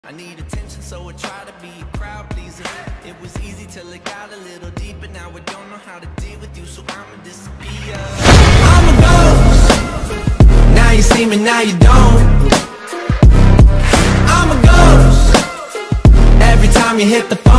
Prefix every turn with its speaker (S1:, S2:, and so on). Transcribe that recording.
S1: I need attention, so I try to be a crowd pleaser. It was easy till it got a little deeper. Now I don't know how to deal with you, so I'ma disappear. I'm a ghost. Now you see me, now you don't. I'm a ghost. Every time you hit the